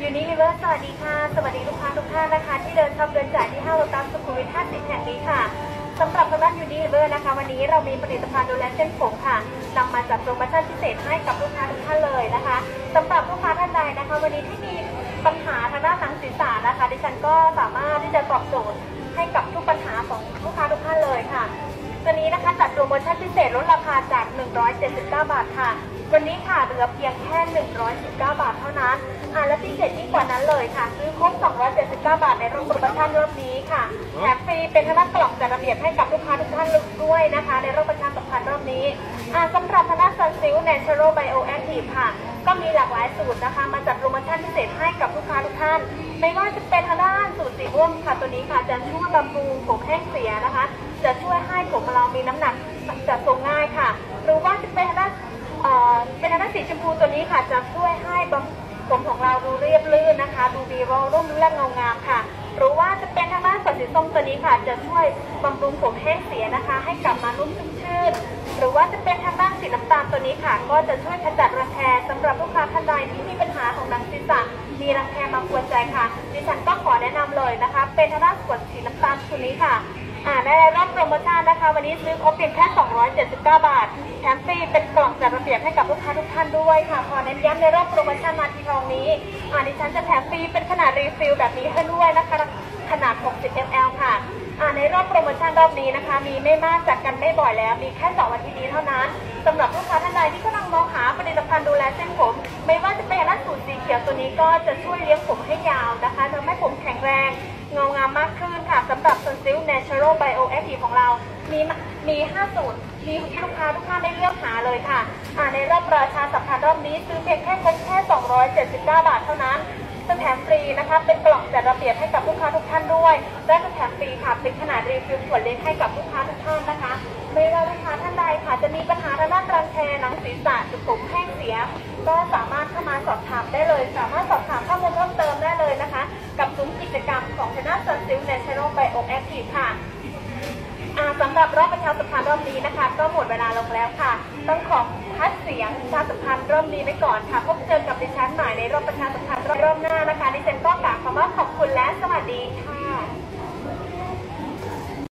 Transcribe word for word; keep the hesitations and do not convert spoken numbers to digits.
ยูนิลิเวอร์สวัสดีค่ะสวัสดีลูกค้าทุกท่านนะคะที่เดินช็อปเดินจ่ายที่ห้างโลตัสสุขุมวิทห้าสิบแห่งนี้ค่ะสำหรับทางด้านยูนิลิเวอร์นะคะวันนี้เรามีผลิตภัณฑ์ดูแลเส้นผมค่ะนำมาจัดโปรโมชั่นพิเศษให้กับลูกค้าทุกท่านเลยนะคะสำหรับลูกค้าท่านใดนะคะวันนี้ที่มีปัญหาทางด้านหนังศีรษะนะคะดิฉันก็สามารถที่จะตอบโจทย์ให้กับทุกปัญหาของลูกค้าทุกท่านเลยค่ะตัวนี้นะคะจัดโปรโมชั่นพิเศษลดราคาจากหนึ่งร้อยเจ็ดสิบเก้าบาทค่ะวันนี้ค่ะเหลือเพียงแค่หนึ่งร้อยสิบเก้าบาทเท่านั้นอ่าและพิเศษยิ่งกว่านั้นเลยค่ะซื้อครบสองร้อยเจ็ดสิบเก้าบาทในรอบโปรโมชั่นรอบนี้ค่ะแถมฟรีเป็นทางด้านกล่องจัดระเบียบให้กับลูกค้าทุกท่านด้วยนะคะในรอบประชาสัมพันธ์รอบนี้อ่าสำหรับทางด้านซันซิลเนเชอรัลไบโอแอคทีฟค่ะก็มีหลากหลายสูตรนะคะมาจัดโปรโมชั่นพิเศษให้กับลูกค้าทุกท่านไม่ว่าจะเป็นทางด้านสูตรสีม่วงค่ะตัวนี้ค่ะจะช่วยบำรุงผมแห้งเสียนะคะจะช่วยให้ผมเรามีน้ำหนักจัดทรงง่ายค่ะหรือว่าจะเป็นทางด้านเป็นทางด้านสีชมพูตัวนี้ค่ะจะช่วยให้ผมของเราดูเรียบลื่นนะคะดูดีร่ร่มรื่นและเงางามค่ะหรือว่าจะเป็นทางด้านสีส้มตัวนี้ค่ะจะช่วยบำรุงผมแห้งเสียนะคะให้กลับมานุ่มชุ่มชื่นหรือว่าจะเป็นทางด้านสีน้ำตาลตัวนี้ค่ะก็จะช่วยขจัดรังแคสำหรับลูกค้าท่านใดที่มีปัญหาของหนังศีรษะมีรังแคมากวนใจค่ะดิฉันก็ขอแนะนำเลยนะคะเป็นทางด้านขวดสีน้ำตาลตัวนี้ค่ะอ่าในรอบโปรโมชั่นนะคะวันนี้ซื้อครบเพียงแค่สองร้อยเจ็ดสิบเก้าบาทแถมฟรีเป็นกล่องจัดระเบียบให้กับลูกค้าทุกท่านด้วยค่ะขอเน้นย้ำในรอบโปรโมชั่นนาทีทองนี้อ่าดิฉันจะแถมฟรีเป็นขนาดรีฟิลแบบนี้ให้ด้วยนะคะขนาดหกสิบมิลลิลิตรค่ะอ่าในรอบโปรโมชั่นรอบนี้นะคะมีไม่มากจัดกันไม่บ่อยแล้วมีแค่สองวันที่นี้เท่านั้นสำหรับลูกค้าท่านใดที่กำลังมองหาผลิตภัณฑ์ดูแลเส้นผมไม่ว่าจะเป็นด้านสูตรสีเขียวตัวนี้ก็จะช่วยเลี้ยงผมให้ยาวนะคะทำให้ผมแข็งแรงเงางามมากขึ้นค่ะสำหรับ Sunsilk Natural Bio Active ของเรามีมีห้าสูตรมีที่ลูกค้าทุกท่านได้เลือกหาเลยค่ะอ่าในรอบประชาสัมพันธ์รอบนี้ซื้อเพียงแค่ครบแค่สองร้อยเจ็ดสิบเก้าบาทเท่านั้นจะแถมฟรีนะคะเป็นกล่องจัดระเบียบให้กับลูกค้าทุกท่านด้วยและจะแถมฟรีค่ะเป็นขนาดรีฟิลขวดเล็กให้กับลูกค้าทุกท่านนะคะไม่ว่าลูกค้าท่านใดค่ะจะมีปัญหาทางด้านรังแคหนังศีรษะจุดผมแห้งเสียก็สามารถเข้ามาสอบถามได้เลยสามารถสอบถามข้อมูลเพิ่มเติมได้เลยนะคะกับซุ้มกิจกรรมของคณะ Sunsilk Natural Bio Active ค่ะสำหรับรอบประชาสัมพันธ์รอบนี้นะคะก็หมดเวลาลงแล้วค่ะต้องขอพักเสียงประชาสัมพันธ์รอบนี้ไว้ก่อนค่ะพบเจอกับดิฉันใหม่ในรอบประชาสัมพันธ์รอบหน้านะคะดิฉันก็กล่าวคำว่าขอบคุณและสวัสดีค่ะ